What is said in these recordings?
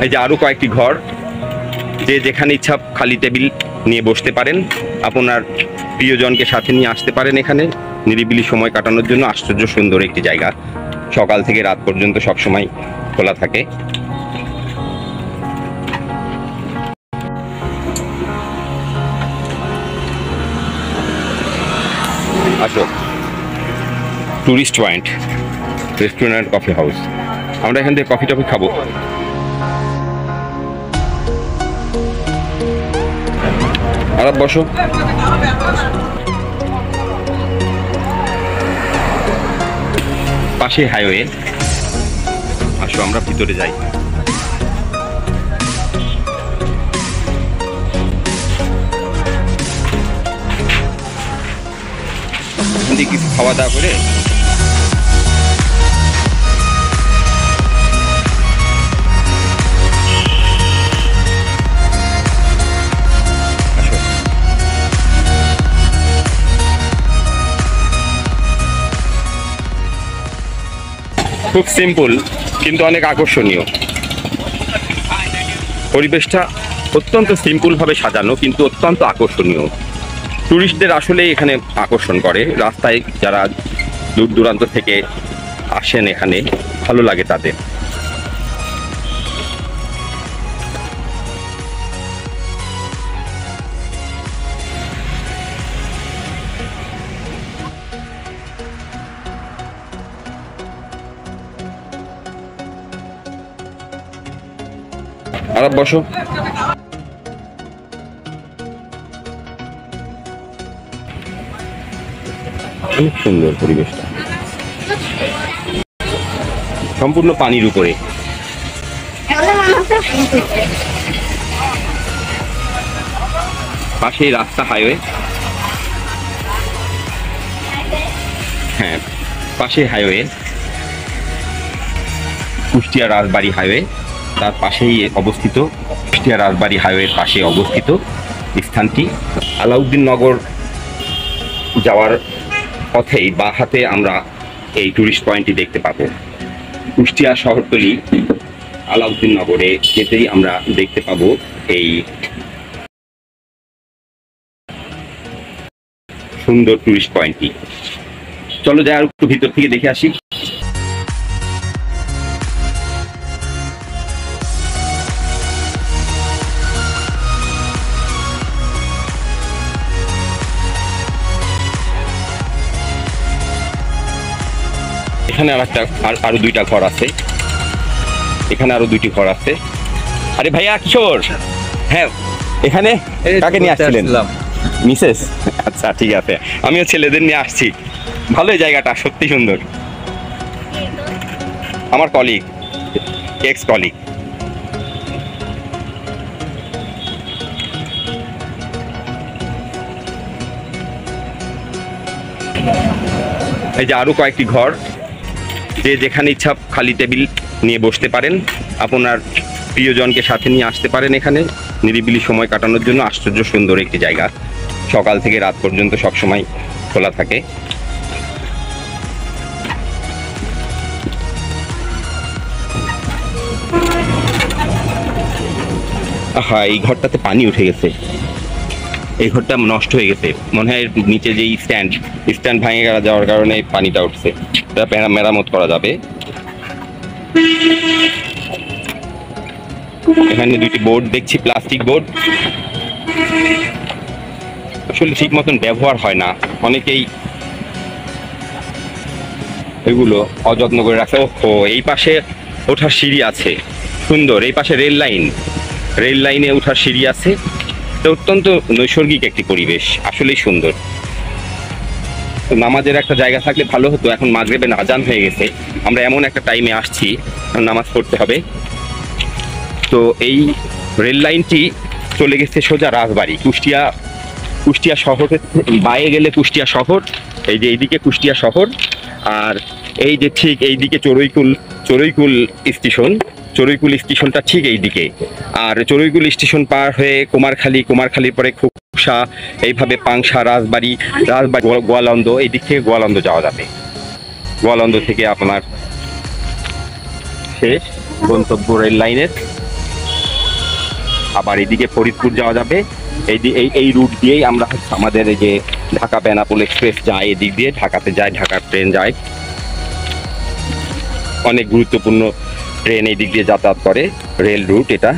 এই যে আরো কয়েকটি ঘর, যে যেখানে ইচ্ছা খালি টেবিল নিয়ে বসতে পারেন, আপনার প্রিয়জনকে সাথে নিয়ে আসতে পারেন। এখানে নিরিবিলি সময় কাটানোর জন্য আশ্চর্য সুন্দর একটি জায়গা। সকাল থেকে রাত পর্যন্ত সব সময় খোলা থাকে। আসো, tourist point restaurant coffee house. আমরা এখান থেকে কফি টফি খাবো। আর বসো। পাশে হাইওয়ে। আসো আমরা ভিতরে যাই। কিছু খাওয়া দাওয়া করে খুব সিম্পল কিন্তু অনেক আকর্ষণীয়। পরিবেশটা অত্যন্ত সিম্পল ভাবে সাজানো কিন্তু অত্যন্ত আকর্ষণীয়। টুরিস্টদের আসলে এখানে আকর্ষণ করে। রাস্তায় যারা দূর দূরান্ত থেকে আসেন এখানে ভালো লাগে তাদের। আর বসো। অনেক সুন্দর পরিবেশটা, সম্পূর্ণ পানির উপরে। পাশেই রাস্তা, হাইওয়ে। হ্যাঁ, পাশে হাইওয়ে, কুষ্টিয়া রাজবাড়ী হাইওয়ে তার পাশেই অবস্থিত। কুষ্টিয়া রাজবাড়ী হাইওয়ের পাশে অবস্থিত স্থানটি। আলাউদ্দিন নগর যাওয়ার পথেই বা হাতে আমরা এই টুরিস্ট পয়েন্টটি দেখতে পাবো। কুষ্টিয়া শহরতলি আলাউদ্দিন নগরে যেতেই আমরা দেখতে পাবো এই সুন্দর টুরিস্ট পয়েন্টটি। চলো যাই আর একটু ভিতর থেকে দেখে আসি। এখানে আরো দুইটা ঘর আছে। এখানে আরো দুইটি ঘর আছে। আরে ভাইয়া কিশোর, হ্যাঁ এখানে কাকে নিয়ে আসছিলেন? মিসেস। আচ্ছা ঠিক আছে, আমিও ছেলেদের নিয়ে আসছি। ভালোই জায়গাটা, সত্যি সুন্দর। আমার কলিগ, এক্স কলিগ। এই যে আরো কয়েকটি ঘর, যে যেখানে ইচ্ছা খালি টেবিল নিয়ে বসতে পারেন, আপনার প্রিয়জনকে সাথে নিয়ে আসতে পারেন। এখানে নিরিবিলি সময় কাটানোর জন্য আশ্চর্য সুন্দর একটি জায়গা। সকাল থেকে রাত পর্যন্ত সব সময় খোলা থাকে। হ্যাঁ, এই ঘরটাতে পানি উঠে গেছে। এই ঘরটা নষ্ট হয়ে গেছে মনে হয়। নিচে যেই স্ট্যান্ড ভাঙে যাওয়ার কারণে পানিটা উঠছে। এটা মেরামত করা যাবে। এখানে দুইটি বোর্ড দেখছি, প্লাস্টিক বোর্ড। আসলে ঠিক মতন ব্যবহার হয় না, অনেকেই এগুলো অযত্ন করে রাখে। ও এই পাশে ওঠার সিঁড়ি আছে, সুন্দর। এই পাশে রেল লাইনে ওঠার সিঁড়ি আছে। অত্যন্ত নৈসর্গিক একটি পরিবেশ, আসলেই সুন্দর। নামাজের একটা জায়গা থাকলে ভালো হতো। এখন মাগরিবের আজান হয়ে গেছে, আমরা এমন একটা টাইমে আসছি নামাজ পড়তে হবে। তো এই রেল লাইনটি চলে গেছে সোজা রাজবাড়ী। কুষ্টিয়া শহরের বাইরে গেলে কুষ্টিয়া শহর, এই যে এইদিকে কুষ্টিয়া শহর। আর এই যে ঠিক এইদিকে চড়ুইকুল স্টেশনটা ঠিক এইদিকে। আর চড়ুইকুল স্টেশন পার হয়ে কুমারখালীর পরে খুকসা, এইভাবে পাংশা, রাজবাড়ী, গোয়ালন্দ, এই দিক থেকে গোয়ালন্দ যাওয়া যাবে। গোয়ালন্দ থেকে আপনার শেষ গন্তব্য রেল লাইনের আবার এদিকে ফরিদপুর যাওয়া যাবে। এই রুট দিয়েই আমরা আমাদের এই যে ঢাকা বেনাপোল এক্সপ্রেস যায়, এদিক দিয়ে ঢাকাতে যায়, ঢাকার ট্রেন যায়, অনেক গুরুত্বপূর্ণ ট্রেন এই দিক দিয়ে যাতায়াত করে, রেল রুট এটা।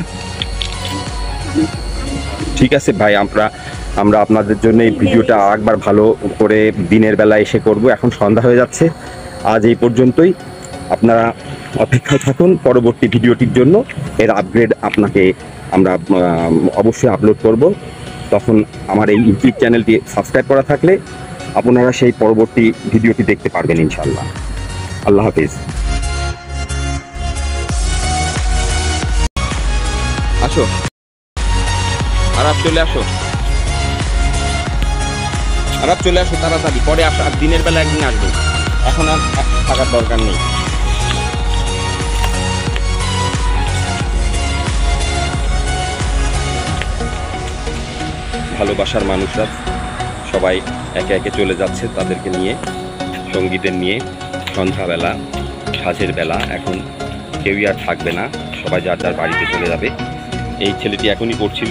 ঠিক আছে ভাই, আমরা আপনাদের জন্য এই ভিডিওটা একবার ভালো করে দিনের বেলা এসে করব। এখন সন্ধ্যা হয়ে যাচ্ছে। আজ এই পর্যন্তই। আপনারা অপেক্ষায় থাকুন পরবর্তী ভিডিওটির জন্য। এর আপগ্রেড আপনাকে আমরা অবশ্যই আপলোড করব। তখন আমার এই ইউটিউব চ্যানেলটি সাবস্ক্রাইব করা থাকলে আপনারা সেই পরবর্তী ভিডিওটি দেখতে পারবেন ইনশাআল্লাহ। আল্লাহ হাফিজ। আসো, আরাব চলে আসো, আরাব চলে আসো তাড়াতাড়ি, পরে আসো, আর দিনের বেলা একদিন আসবো, এখন আর থাকার দরকার নেই। ভালোবাসার মানুষরা সবাই একে একে চলে যাচ্ছে তাদেরকে নিয়ে, সঙ্গীদের নিয়ে। সন্ধ্যাবেলা, সাঁঝের বেলা, এখন কেউই আর থাকবে না, সবাই যার যার বাড়িতে চলে যাবে। এই ছেলেটি এখনই পড়ছিল।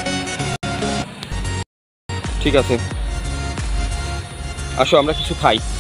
ঠিক আছে, আসো আমরা কিছু খাই।